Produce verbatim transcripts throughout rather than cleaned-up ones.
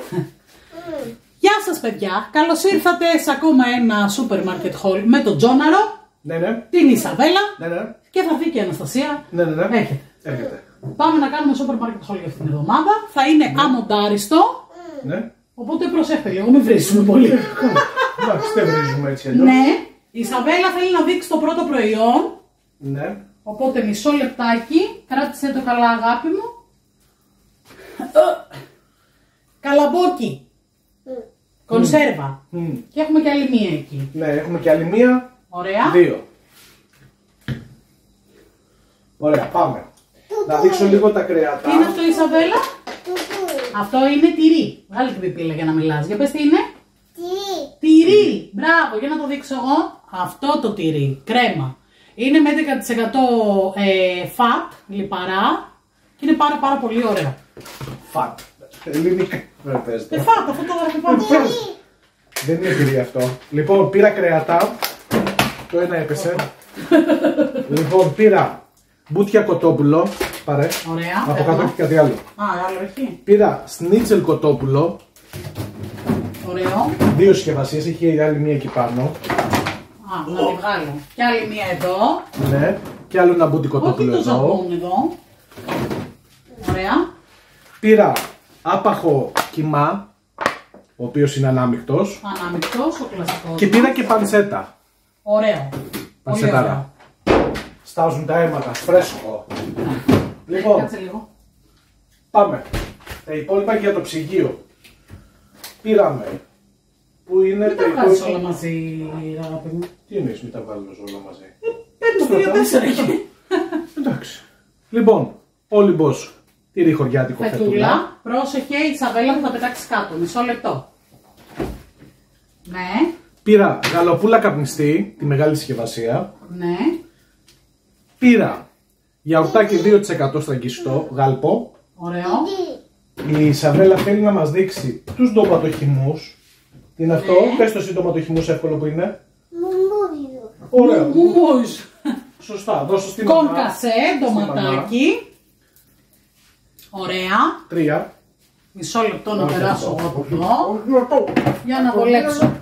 Γεια σας παιδιά, καλώς ήρθατε σε ακόμα ένα supermarket haul με τον Τζόναρο, ναι, ναι. την Ισαβέλα, ναι, ναι. και θα έρθει και η Αναστασία. Ναι, ναι, ναι. Έρχεται. Έρχεται. Πάμε να κάνουμε supermarket haul για αυτήν την εβδομάδα. Θα είναι ναι. αμοντάριστο. Ναι. Οπότε προσέχτε λίγο, μην βρίσουμε πολύ. Εντάξει, δεν βρίζουμε έτσι αλλιώς. Ναι, η Ισαβέλα θέλει να δείξει το πρώτο προϊόν. Ναι. Οπότε μισό λεπτάκι, κράτησε το καλά αγάπη μου. Καλαμπόκι. Mm. Κονσέρβα. Mm. Και έχουμε και άλλη μία εκεί. Ναι, έχουμε και άλλη μία. Ωραία. Δύο. Ωραία, πάμε. Να δείξω λίγο τα κρεατά. Τι είναι αυτό, Ισαβέλα? Αυτό είναι τυρί. Βγάλε την πιπίλα για να μιλάς. Για πες τι είναι. Τυρί. Τυρί. Μπράβο, για να το δείξω εγώ. Αυτό το τυρί. Κρέμα. Είναι με έντεκα τοις εκατό ε, φατ, λιπαρά. Και είναι πάρα πάρα πολύ ωραίο. Φατ. Ελληνικά. Ε, φατ, αυτό το γράφει πάνω. Δεν είναι τυρί αυτό. Λοιπόν, πήρα κρεατά. Το ένα έπεσε. Λοιπόν, πήρα μπούτια κοτόπουλο. Πάρε. Ωραία. Από κάτω έχει κάτι άλλο. Α, άλλο έχει. Πήρα σνίτσελ κοτόπουλο. Ωραίο. Δύο συσκευασίες, έχει άλλη μία εκεί πάνω. Α, να τη βγάλω. Και άλλη μία εδώ. Ναι. Και άλλο ένα μπούτι κοτόπουλο εδώ. εδώ. εδώ. Ωραία. Πήρα άπαχο κιμά, ο οποίος είναι ανάμεικτος. Ανάμεικτος, ο κλασικός. Και πήρα και πανσέτα. Ωραίο. Πανσετάρα. Στάζουν τα αίματα, φρέσκο. Λοιπόν, κάτσε λίγο. Πάμε. Τα υπόλοιπα για το ψυγείο. Πήραμε. Πού είναι μην τα τα υπόλοιπα. βγάζεις όλα μαζί, αγάπη μου. Τι εννοείς μην τα βγάλω όλα μαζί. Παίρνεις τρία τέσσερα εκεί. Εντάξει. Λοιπόν, όλυμπος τυρί χωριάτικο φετούλα. Φετούλα. Πρόσεχε, η Ισαβέλα θα τα πετάξει κάτω. Μισό λεπτό. Ναι. Πήρα γαλοπούλα καπνιστή, τη μεγάλη συσκευασία. Ναι. Πήρα γιαουρτάκι δύο τοις εκατό στραγγιστό, γάλπο. Ωραίο. Η Ισαβέλα θέλει να μας δείξει τους ντοματοχυμούς. Τι είναι αυτό, Ναι. πες το εσύ ντοματοχυμούς εύκολο που είναι. Μουμούριο. Ωραία. Μουμούζ. Σωστά, δώσω στη μαμά. Κονκασέ, ντοματάκι. Ωραία. Τρία. Μισό λεπτό να Όχι περάσω αυτό. εγώ από εδώ. Για να βολέψω.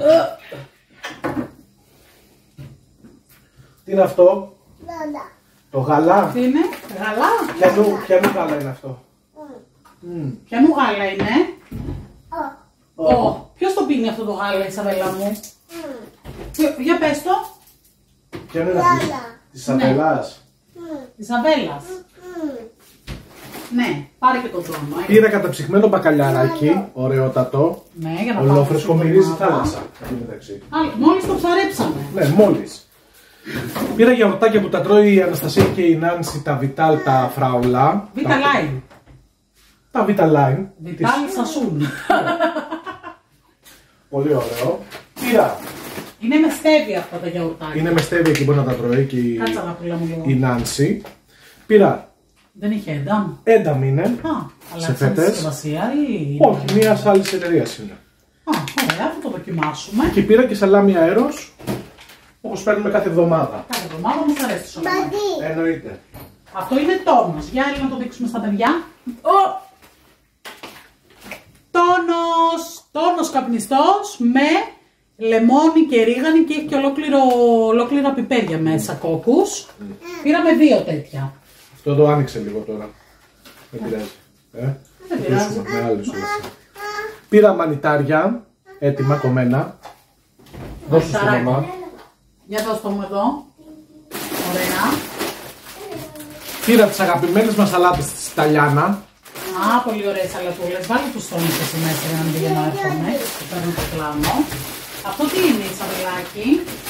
Τι είναι αυτό, Λάλα. το γαλά. Τι είναι, γαλά. Ποιανού, ποιανού γάλα είναι αυτό. Ποιανού γάλα είναι. Ω. Ω, ποιος το πίνει αυτό το γάλα, Ισαβέλα μου. Για- Για πες το. Ποιανού είναι Γάλα. αυτό, της Ισαβέλας. Ισαβέλας. Ναι, πάρε και τον τρόνο. ε. Πήρα καταψυγμένο μπακαλιαράκι, ωραιότατο. Ναι, για να πάμε. Ολόφρεσκο, μυρίζει θάλασσα. Εν τω μεταξύ. Α, μόλις το ψαρέψαμε. Ναι, μόλις. Πήρα γιαουρτάκια που τα τρώει η Αναστασία και η Νάνση, τα Vital, τα φράουλα. Β' Τα- line. Τα Vital Line. Βιτάλ Σασούν. Πολύ ωραίο. Πήρα. Είναι με στέβια αυτά τα γιαουρτάκια. Είναι με στέβια και μπορεί να τα τρώει και η, Κάτσα να πουλάμε λίγο. η Νάνση. Πήρα Δεν είχε ένταμ. ένταμ είναι. Α, αλλά Σε σαν φέτες. συσκευασία ή... Όχι, μια άλλη εταιρεία είναι. Α, ωραία, θα το δοκιμάσουμε. Και πήρα και σαλάμι αέρος, όπως παίρνουμε κάθε εβδομάδα. Κάθε εβδομάδα μας αρέσει το σαλάμι. Μπαντί. Εννοείται. Αυτό είναι τόνος. Για άλλη να το δείξουμε στα παιδιά. Ω! Τόνος! Τόνος καπνιστός με λεμόνι και ρίγανη και έχει και ολόκληρο, ολόκληρα πιπέρια μέσα, κόκκους. Πήραμε δύο τέτοια. Αυτό εδώ άνοιξε λίγο τώρα. Δεν πειράζει. Ε, Δεν θα πειράζει. κρούσουμε, μεγάλη σου λεφτά. Πήρα μανιτάρια, έτοιμα, κομμένα. Δώσου στη Μανιταράκια. μαμά. Για δώσ' το μου εδώ. Ωραία. Πήρα τις αγαπημένες μας σαλάτες της Ιταλιάνα. Α, πολύ ωραίες σαλατούλες. Βάλε τους τόνους εσύ μέσα για να μην πηγαίνω έρχομαι. Το παίρνω το πλάνο. Αυτό τι είναι, Ισαβελάκι?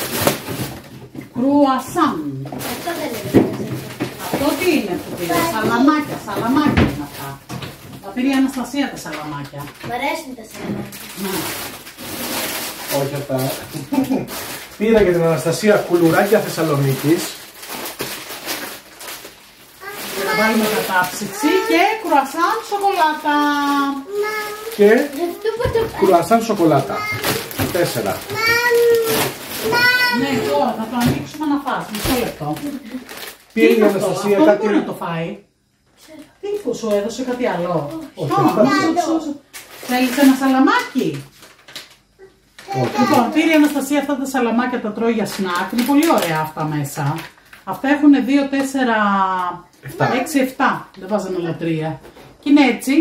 Κρουασάν. Αυτό δεν είναι. Αυτό τι είναι που πήρε? Σαλαμάκια, σαλαμάκια είναι αυτά. Τα πήρε η Αναστασία τα σαλαμάκια. Μ' αρέσουν τα σαλαμάκια. Να. Όχι αυτά. Πήρα για την Αναστασία κουλουράκια Θεσσαλονίκης. Για να βάλουμε κατάψυξη και κρουασάν σοκολάτα. Και Αυτό που το πάει. κρουασάν σοκολάτα. Τέσσερα. Ναι, τώρα θα το ανοίξουμε να φας. Μισό λεπτό. Πήρε Τι η είναι αυτό, Αναστασία αυτό δεν κάτι. μπορεί να το φάει. Τι που σου έδωσε κάτι άλλο. Όχι, Α, αυτά σου- δεν σου- σου- Θέλεις ένα σαλαμάκι? Όχι. Λοιπόν, πήρε η Αναστασία αυτά τα σαλαμάκια, τα τρώει για σνακ. Είναι πολύ ωραία αυτά μέσα. Αυτά έχουν δύο, τέσσερα, έξι, επτά. Δεν βάζαμε άλλα τρία. Και είναι έτσι.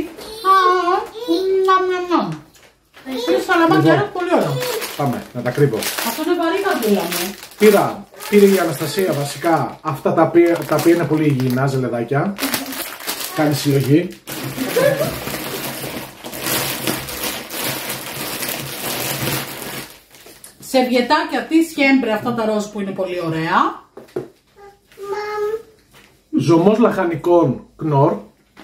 Είναι σαλαμάκια, είναι πολύ ωραίο. Πάμε, να τα κρύβω. Αυτό είναι βαρύ καντούλα μου. Πήρα, πήρε η Αναστασία βασικά αυτά τα οποία, τα οποία είναι πολύ υγιεινά ζελεδάκια. Κάνει συλλογή. Σερβιετάκια τη Σκέμπρε, αυτά τα ροζ που είναι πολύ ωραία. Ζωμός λαχανικών Κνορ.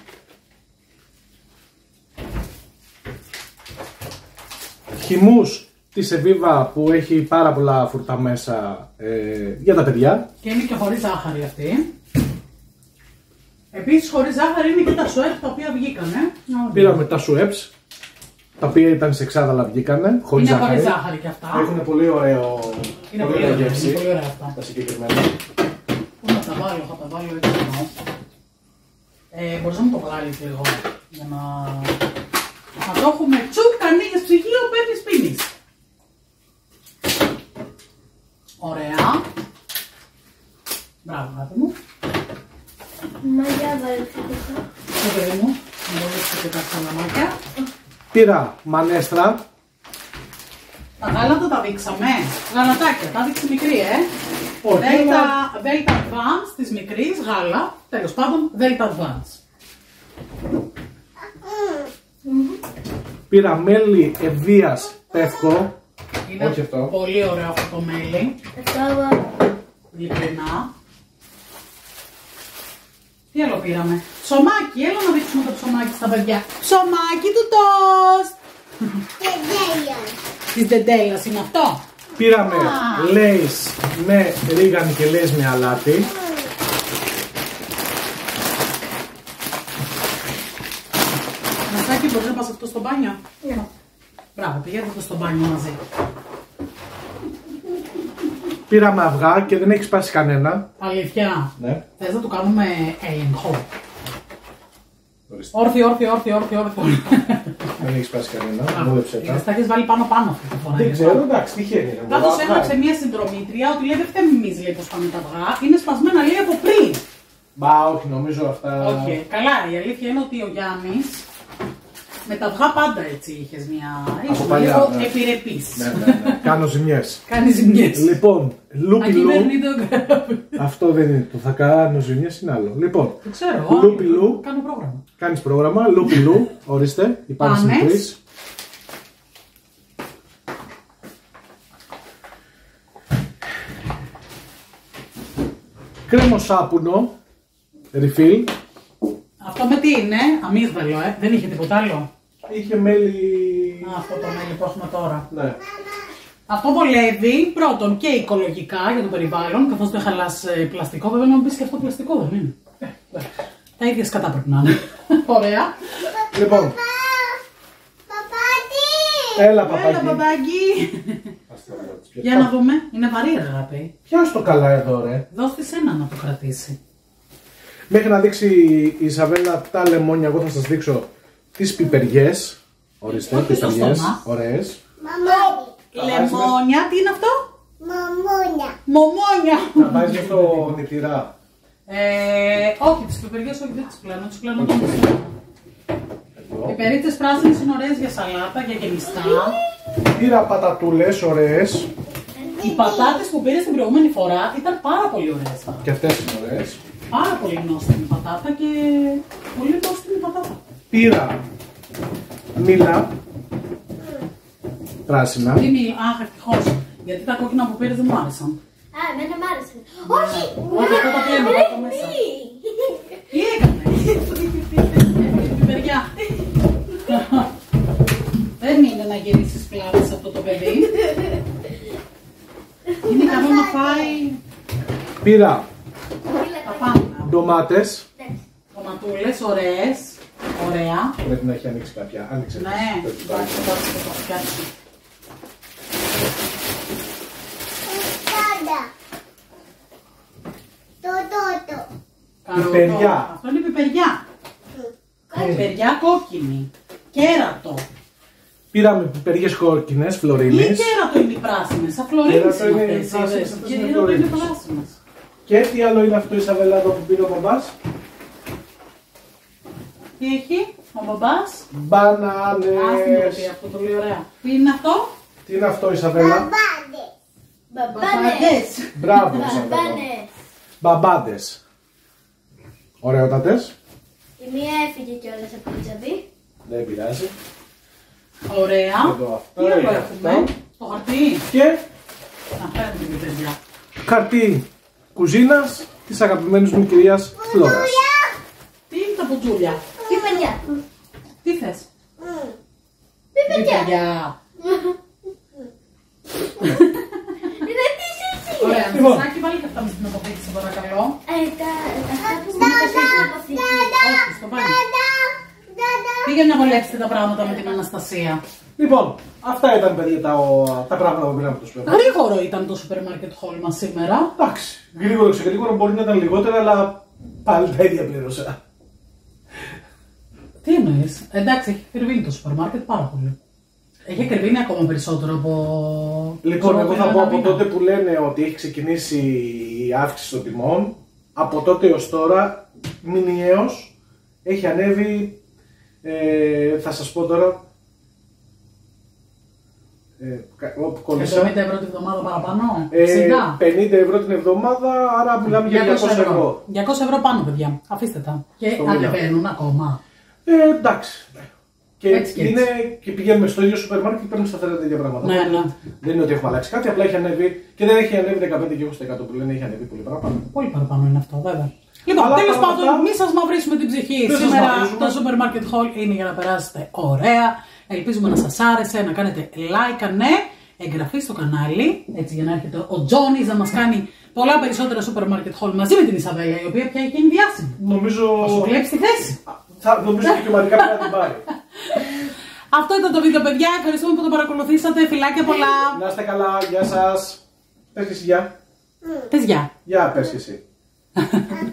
Χυμούς της Εβίβα που έχει πάρα πολλά φρουτά μέσα ε, για τα παιδιά. Και είναι και χωρίς ζάχαρη αυτή. Επίσης χωρίς ζάχαρη είναι και τα σουέπ τα οποία βγήκανε. Πήραμε τα σουέπς, τα οποία ήταν σε εξάδαλα βγήκανε, χωρίς είναι ζάχαρη. χωρίς ζάχαρη και αυτά. Έχουν πολύ ωραίο, Είναι πολύ πολύ ωραία ωραία, γεύση, είναι πολύ ωραία αυτά. τα συγκεκριμένα. Πού να τα βάλω, θα τα βάλω έτσι εδώ. Ε, μπορείς να μου το βγάλεις λίγο, για να... να το έχουμε τσουπ, ανοίγεις ψυγείο, παίρνεις πίνεις. Ωραία. Μπράβο, αγάπη μου. Μαγιά βάλετε εδώ. Το παιδί μου, να βάλεις και τα σαλαμάκια. Πήρα μανέστρα. Τα γάλατα τα δείξαμε. Γαλατάκια, τα δείξει μικρή, ε. Όχι, Δέλτα, αλλά- Δέλτα Advance της μικρής, γάλα. Τέλος πάντων, Δέλτα Advance. Πήρα μέλι Ευβίας Πεύκο. Είναι Όχι αυτό. πολύ ωραίο αυτό το μέλι. Αυτό Ειλικρινά. Τι άλλο πήραμε? Ψωμάκι, έλα να δείξουμε το ψωμάκι στα παιδιά. Ψωμάκι του τόστ. Της Ντεντέλας είναι αυτό. Πήραμε Α. λέις με ρίγανη και λέις με αλάτι. Μασάκι, μπορείς να πας αυτό στο μπάνιο? ναι. Μπράβο, πηγαίνετε αυτό στο μπάνιο μαζί. Πήραμε αυγά και δεν έχει σπάσει κανένα. Αλήθεια. Ναι. Θες να του κάνουμε έλεγχο? Ορίστε. Όρθιο, όρθιο, όρθιο, όρθιο, όρθιο. Δεν έχει σπάσει κανένα. Μόδεψε τα. Τα έχεις βάλει πάνω πάνω αυτή τη φορά. Δεν ξέρω, εντάξει, τυχαίνει. ρε, Κάτω αυγά. έγραψε μια συντρομήτρια ότι λέει δεν φταίμε εμείς, λέει, πως πάνε τα αυγά. Είναι σπασμένα, λέει, από πριν. Μπα, όχι, νομίζω αυτά. Όχι. Καλά, η αλήθεια είναι ότι ο Γιάννης με τα αυγά πάντα έτσι είχες μια. Ήσουν παλιά, λίγο ναι. επιρρεπής. Ναι, ναι, ναι. Κάνω ζημιές. Κάνει ζημιές. Λοιπόν, λούπι λου. Ακυβερνήτο γράφει. Αυτό δεν είναι. Το θα κάνω ζημιές είναι άλλο. Λοιπόν, Το ξέρω. εγώ, Λούπι λου. Κάνω πρόγραμμα. κάνεις πρόγραμμα. Λούπι λου. Ορίστε. Υπάρχει Πάνες. τρεις. Κρέμο σάπουνο. Refill. Αυτό με τι είναι, αμύγδαλο, ε. Δεν είχε τίποτα άλλο. Είχε μέλι. Α, αυτό το μέλι που έχουμε τώρα. Ναι. Αυτό βολεύει πρώτον και οικολογικά για το περιβάλλον, καθώς δεν χαλάς ε, πλαστικό. Βέβαια, να μου πεις και αυτό πλαστικό δεν είναι. Ε, ε, τα ίδια σκατά πρέπει να είναι. Ωραία. Λοιπόν, Παπάτι! έλα Έλα, παπάκι. παπάκι. Για να δούμε. Είναι βαρύ, ρε, αγάπη. Πιάσ' το καλά εδώ, ρε. Δώσ' της ένα να το κρατήσει. Μέχρι να δείξει η Ισαβέλα τα λεμόνια, εγώ θα σας δείξω τις πιπεριές. Ορίστε, Όχι στο πιπεριές. στόμα. Ωραίες. Μαμόνι! Λεμόνια, τι είναι αυτό? Μαμόνια! Μομόνια. Θα βάζει αυτό νητηρά. Ε, όχι, τις πιπεριές όχι, δεν τις πλένω, τις πλένω το Οι περίτσες πράσινες είναι ωραίες για σαλάτα, για γεμιστά. Πήρα πατατούλες ωραίες. Οι πατάτες που πήρες την προηγούμενη φορά ήταν πάρα πολύ ωραίες. Και αυτές είναι ωραίες. Πάρα πολύ νόστιμη πατάτα και πολύ νόστιμη πατάτα. Πήρα μήλα. Πράσινα. Τι μη, αχ, ευτυχώς. Γιατί τα κόκκινα που πήρες δεν μου άρεσαν. Α, εμένα μ' άρεσε. Όχι! Όχι, αυτά τα πλένω, τα έχω μέσα. Τι έκανε? Έφυγε την πιπεριά. Δεν είναι να γυρίσεις πλάτη σε αυτό το παιδί. Είναι καλό να φάει Πήρα τα πάντα. ντομάτες. Τοματούλες, ωραίες. Ωραία. Πρέπει να έχει ανοίξει κάποια. Άνοιξε. Ναι, εντάξει, εντάξει, θα το φτιάξω. Τάντα! Το τότο! Καρότο. Πιπεριά. Αυτό είναι πιπεριά. Πιπεριά κόκκινη. Κέρατο. Πήραμε πιπεριές κόκκινες, Ή φλωρίνης. κέρατο είναι οι πράσινες, σαν φλωρίνες Κέρατο είναι είναι οι αυτές, πράσινες, είδες. αυτές Και είναι εδώ είναι φλωρίνες. πράσινες. Και τι άλλο είναι αυτό, Ισαβέλα, εδώ που πήρε ο μπαμπάς? Τι έχει ο μπαμπάς? Ας την Μπανάνες. πει αυτό, το λέει ωραία. Τι είναι αυτό? Τι είναι αυτό, Ισαβέλα? Μπαμπάδες. Μπαμπάδες. Μπράβο, Ισαβέλα. Μπαμπάνες. Μπαμπάντες. Ωραιότατες. Η μία έφυγε κιόλας από την τσαβή. Δεν πειράζει. Ωραία. Εδώ αυτό, Τι άλλο είναι έχουμε? αυτό. Το χαρτί. Και Να παίρνουμε και παιδιά. χαρτί κουζίνας της αγαπημένης μου κυρίας Φλόρας. Τι είναι τα πουτζούλια? Τι παιδιά. Τι θες? Τι Τι παιδιά. παιδιά? Είναι τι εσύ. Ωραία, Λοιπόν. Μισάκι, βάλει και αυτά με στην αποθήκη, σε παρακαλώ. Ε, τα αυτά που είναι στην αποθήκη. Όχι, στο μπάνιο. Πήγαινε να βολέψετε τα πράγματα με την Αναστασία. Λοιπόν, αυτά ήταν παιδιά τα, τα πράγματα που πήραμε από το σούπερ. Γρήγορο ήταν το σούπερ μάρκετ χόλ μας σήμερα. Εντάξει, γρήγορο ξεγρήγορο μπορεί να ήταν λιγότερα, αλλά πάλι τα ίδια πλήρωσα. Τι εννοείς? Εντάξει, έχει κρυβίνει το σούπερ μάρκετ πάρα πολύ. Έχει κρυβίνει ακόμα περισσότερο από. Λοιπόν, ξέρω, εγώ πριν θα πω ένα από μήνα. τότε που λένε ότι έχει ξεκινήσει η αύξηση των τιμών, από τότε έως τώρα, μηνιαίως, έχει ανέβει, ε, θα σας πω τώρα, ε, κα- όπου κόλλησα, εβδομήντα ευρώ την εβδομάδα παραπάνω. ε, εξήντα. πενήντα ευρώ την εβδομάδα, άρα μιλάμε για διακόσια ευρώ. διακόσια ευρώ πάνω, παιδιά. Αφήστε τα. Και Στο μήνα. ανεβαίνουν ακόμα. Ε, εντάξει. Και, Έτσι και είναι, και πηγαίνουμε στο ίδιο σούπερ μάρκετ και παίρνουμε σταθερά τα ίδια πράγματα. Ναι, ναι. Δεν είναι ότι έχουμε αλλάξει κάτι, απλά έχει ανέβει και δεν έχει ανέβει δεκαπέντε και είκοσι τοις εκατό που λένε, έχει ανέβει πολύ παραπάνω. Πολύ παραπάνω είναι αυτό, βέβαια. Λοιπόν, Αλλά τέλος παρόλα πάντων, αυτά, μην σας μαυρίσουμε την ψυχή. δεν σας Σήμερα μαυρίζουμε. το Super Market Haul είναι για να περάσετε ωραία. Ελπίζουμε να σας άρεσε, να κάνετε like, ναι, εγγραφή στο κανάλι, έτσι για να έρχεται ο Τζόνις να μας κάνει πολλά περισσότερα Super Market Haul μαζί με την Ισαβέλα, η οποία πια έχει γίνει διάσημη. Νομίζω. Θα σου κλέψει τη θέση. Θα, νομίζω δικαιωματικά πρέπει να την πάρει. Αυτό ήταν το βίντεο, παιδιά. Ευχαριστούμε που το παρακολουθήσατε. Φιλάκια πολλά. Να είστε καλά, γεια σας. Πες και εσύ γεια. Πες γεια. Γεια, πες και εσύ.